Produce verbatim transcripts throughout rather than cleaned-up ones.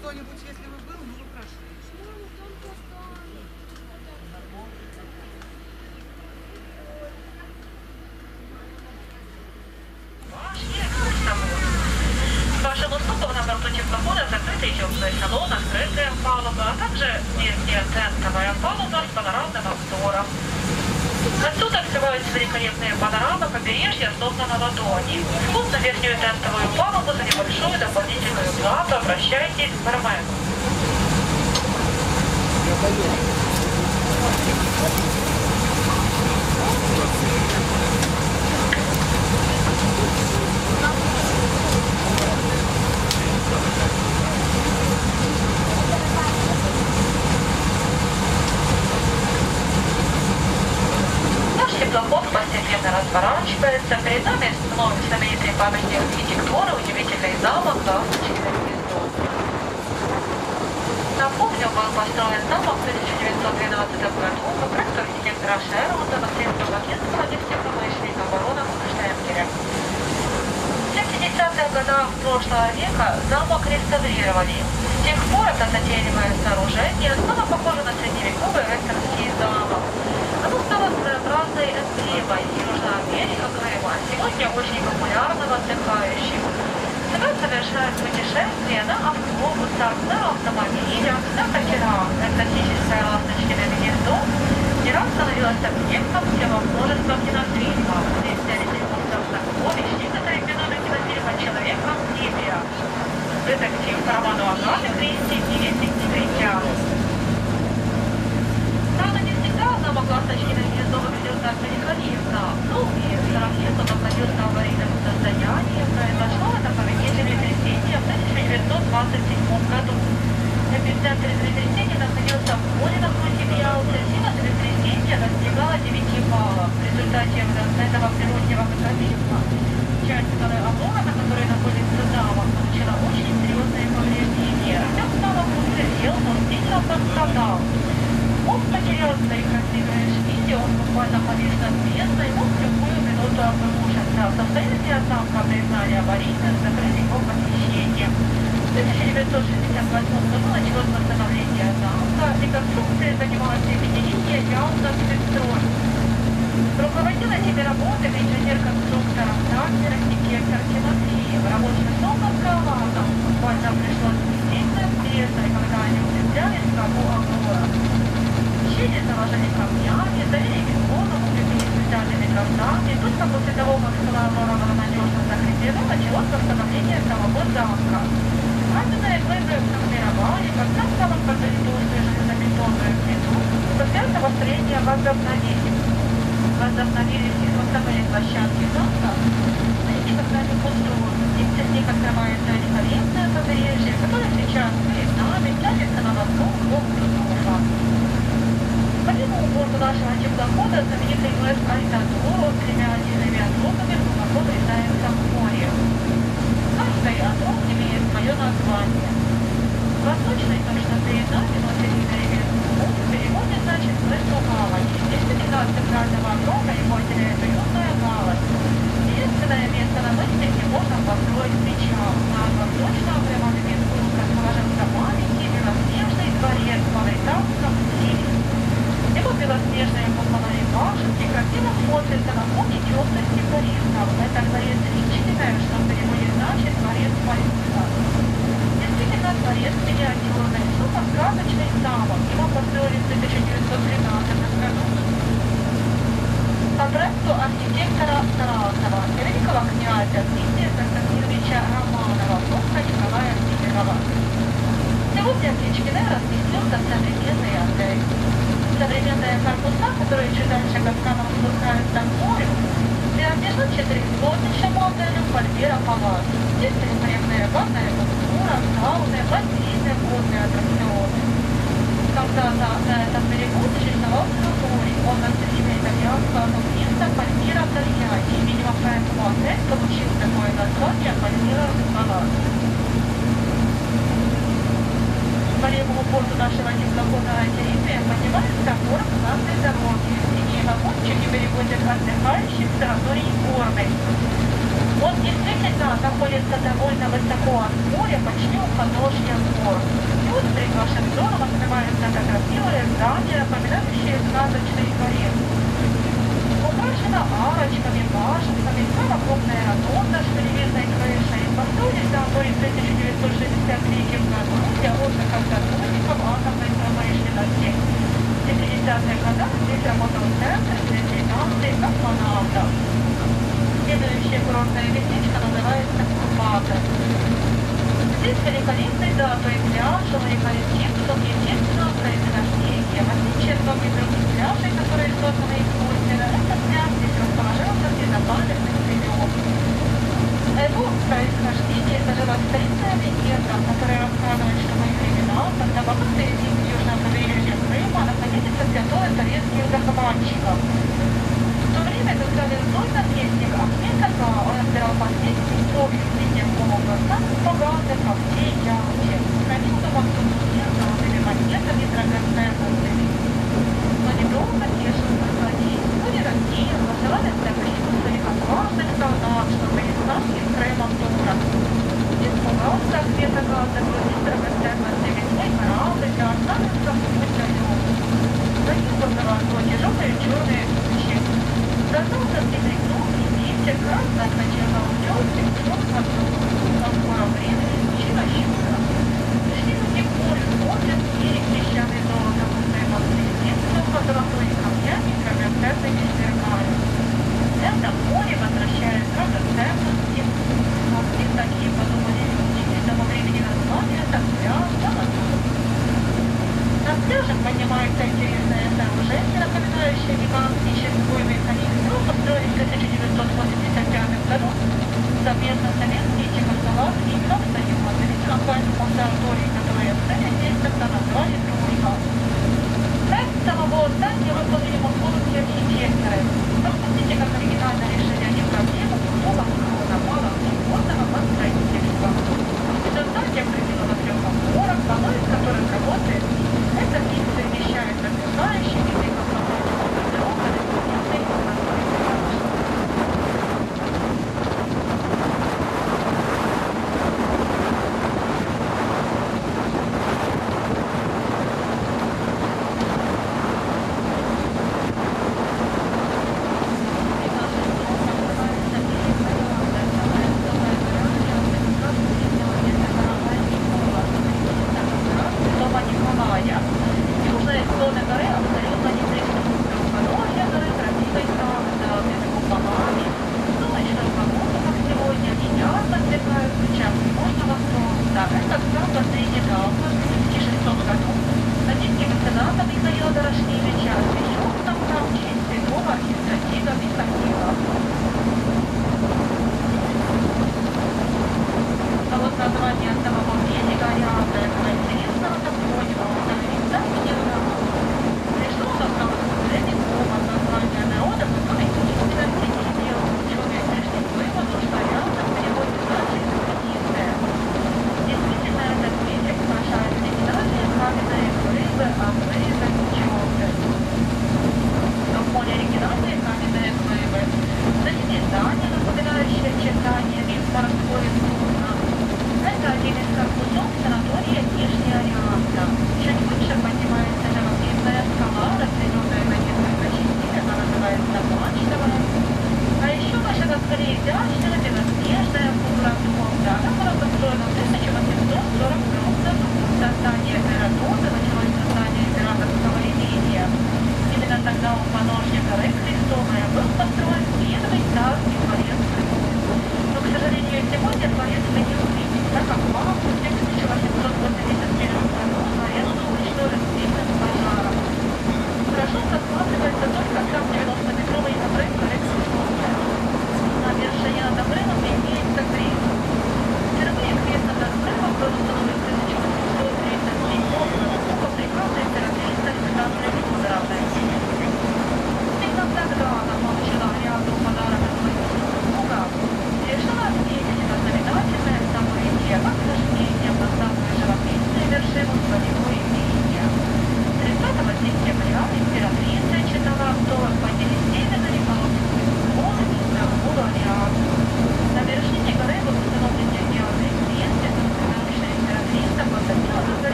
кто-нибудь, если бы был, ну, прошли. Вашим уступом на борту теплохода закрытый теплый салон, открытая палуба, а также верхняя тентовая палуба с панорамным обзором. Отсюда открываются великолепные панорамы побережья, словно на ладони. Вход на верхнюю тентовую палубу за небольшую дополнительную плату. Обращайтесь к бармену. Наш теплоход постепенно разворачивается. Перед нами вновь знаменитый памятник архитектуры, удивительный замок «Ласточкино гнездо». Напомню, был построен замок в тысяча девятьсот двенадцатом году по проекту архитектора Шервуда на средства агентства нефтепромышленника барона Штемпеля. В семидесятых годах прошлого века замок реставрировали. С тех пор это затейливое сооружение стало похоже на средневековый вестернский замок. Оно стало своеобразной эмблемой южноамериканского, сегодня очень популярного отдыхающих. Сюда совершают путешествия на автобусах, на автомобилях, на катерах. Экзотическое «Ласточкино гнездо» не раз становилось объектом всего множества кинофильмов. Здесь взяли рекордов сокровищ, некоторые эпизоды кинофильма «Человек-амфибия», детектив по роману Агаты Кристи «Десять негритян». Правда, не всегда замок «Ласточкино гнездо» выглядел так великолепно. Долгие сорок лет он находился в аварийном состоянии. Произошло это по вине землетрясения в тысяча девятьсот двадцать седьмом году. Эпицентр землетрясения находился в море напротив Ялты. Сила землетрясения достигала девяти баллов. В результате этого природного катаклизма часть скалы Аврора, на которой находится замок, получила очень серьезные повреждения. Артем снова уцелел, но сильно пострадал. Он потерял свои красивые шпили, он буквально повис над бездной, мог в любую минуту обрушиться. Состояние замка признали аварийным, закрыли его посещение. В тысяча девятьсот шестьдесят восьмом году началось восстановление замка. Реконструкцией занималась объединение Ялта-Спецстрой. Руководил этими работами инженер-конструктор, архитектор Тимофеев. Рабочим словом Галатов буквально пришлось висеть над бездной, когда они укреплялись в скалу Аврора. Щели заложили камнями, залили бетоном, укрепили специальными тросами. Только после того, как скала Аврора была надежно закреплена, началось восстановление самого замка. Каменные глыбы сформировали, когда стало подвели толстую железобетонную плиту, после этого строение возобновили. Возобновились и восстановили площадки замка, они когда не пустуют. Здесь с них открывается великолепное побережье, которое сейчас перед нами тянется на восток от Петуха. Помимо борту нашего теплохода, знаменитый мыс Альтадоро с тремя отдельными отрогами глубоко врезается в море. Каждый отрог имеет свое название. Восточный, то, что перед нами, но перед в переводе значит «крышу гавань». Действительно, от центрального отрога его отделяет уютная гавань. Единственное место на мысе, где можно построить причал. На восточном прямом месту расположился маленький белоснежный дворец в мавританском стиле. Его белоснежные куполовые башенки красиво смотрятся на фоне темности Парижа. Это дворец Ричтина, что в переводе значит «дворец Парижа». Действительно, дворец миниатюрный, супер сказочный замок. Его построили в тысяча девятьсот тринадцатом году. По проекту архитектора Тарасова, великого князя Дмитрия Константиновича Романова, внука Николая Сидорова. Сегодня в Ричкине разместился современный отель. Современные корпуса, которые чуть дальше каскадом спускаются к морю, принадлежат четырехзвездочному отелю Пальмира Палас. Здесь великолепная банная культура, сауны, бассейны, водные аттракционы. Когда-то на этом берегу существовал санаторий. Он население итальянского туриста Пальмира Тольятти. Видимо, поэтому отель получил такое название Пальмира Палас. По левому борту нашего теплохода «Территория» поднимается город главной дороги. Синие вагончики перевозят отдыхающих в санаторий горный. Он действительно да, находится довольно высоко от моря, почти у подножья гор. И вот перед вашим домом открывается это красивое здание, напоминающее сказочный дворец. Украшена арочками, башенками, самая крупная ротонда с телевизной крышей. Построили золотой в тысяча девятьсот шестьдесят третьем году для отдыха сотрудников атомной промышленности. В семидесятых годах здесь работал центр для реабилитации космонавтов. Следующее курортное местечко называется Курпаты. Здесь великолепный золотой пляж, уникальный текстом естественного происхождения. В отличие от многих других пляжей, которые созданы искусственно, этот пляж здесь расположился в безопасных берегах. Его происхождение зажила старинная легенда, которая рассказывает, что в их времена, когда богатые земли южного побережья Крыма находились под контролем турецких захватчиков. В то время, когда лесной наместник Ахмед Ага, он отбирал последние кровью ледяного глаза, богатых камней ямки, хранил дома сувенир с золотыми монетами и драгоценностями. Но недолго тешился злодей. Люди рассеяло, желали добыть своих отважных солдат, чтобы не стали с Крымом дура. Испугался Ахмед Ага загрузить драгоценностями свой корабль для останется в путь дорог. За ним вызывало тяжелые черные тучи. Задолго прибегнул и ветер красно сначала утес и утес в воду. Но в скором времени случилось чудо. Пришли люди к морю, смотрят, берег песчаный золотом, густой воды, несколько золотыми камнями и драгоценными сверкают. Это море возвращает драгоценности. Вот и такие подумали люди, и того времени назвали это пляж золотой. Над пляжем поднимается интересное сооружение, напоминающее гигантский часовой механизм. Его построили в тысяча девятьсот восемьдесят пятом году совместно советские и чехословацкие профсоюзы. Ведь компанию консерватории, которая цели здесь тогда назвали «Дружба». Проект самого здания выполнили московские архитекторы. Посмотрите, как оригинально решили они проблему крутого склона малого водного под строительства. Это здание определено трех опорах, одной из которых работает. Это вид совмещает разрушающими и комфортабельными дорогами и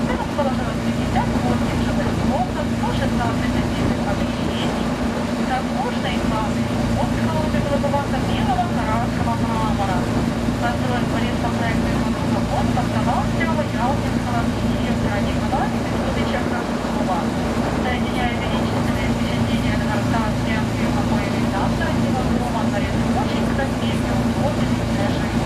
Где расположилось пятьдесят восемь жилых комнат, сто шестнадцать отдельных помещений, роскошные главные отдыховые белого каратского мрамора. Построен по лесопроектному завод Автоматского Ялтинского архитектора Николая Петровича Краснова, соединяя величественные впечатления дворца с вязкими покоями завтрашнего дома, творит очень красивый и удобный для жизни.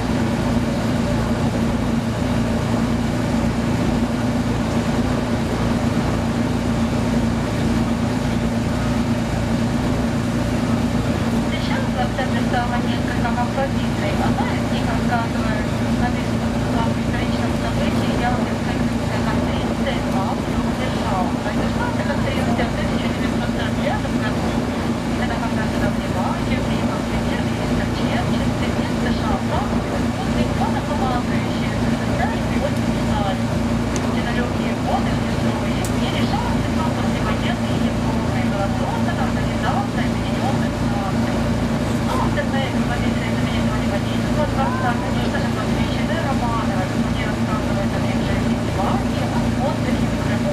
Стало несколько композиций. Одна из них рассказывает о историческом событии Ялтинской конференции двух держав. Произошла эта конференция в тысяча девятьсот сорок пятом году. Это когда сюда вливали, приехал премьер-министр Черчилль, президент США Франклин, после главнокомандующий СССР Иосиф Сталин. В те далекие годы в тяжелые дни решался сам послевоенной Европы и была создана Организация Объединенных Наций. Авторная экспозиция знаменитого водительства дворца, конечно же, посвящены Романовой, где рассказывает о их жизни в Ливане, о отдыхе в Крыму.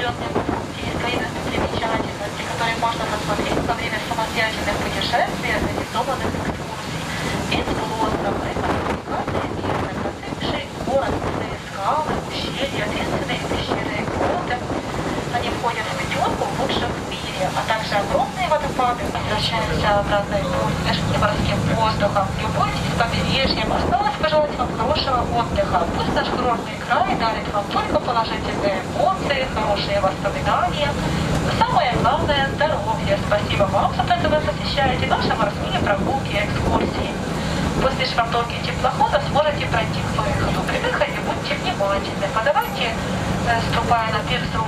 определенные видности, примечательности, которые можно посмотреть во время самостоятельных путешествий, организованных экскурсий. Из Плоса мы уникальное место, красивейший город, лесные скалы, ущелья, ответственные пещеры и гроты. Они входят в пятерку лучших в мире, а также огромные водопады. Возвращаемся обратно в морским воздухом. Любуйтесь побережьем. Осталось пожелать вам хорошего отдыха. Пусть наш курортный край дарит вам только положительные эмоции, хорошие воспоминания. Но самое главное – здоровье. Спасибо вам за то, что вы посещаете наши морские прогулки и экскурсии. После швартовки теплохода сможете пройти к выходу. При выходе будьте внимательны. Подавайте, ступая на пирс,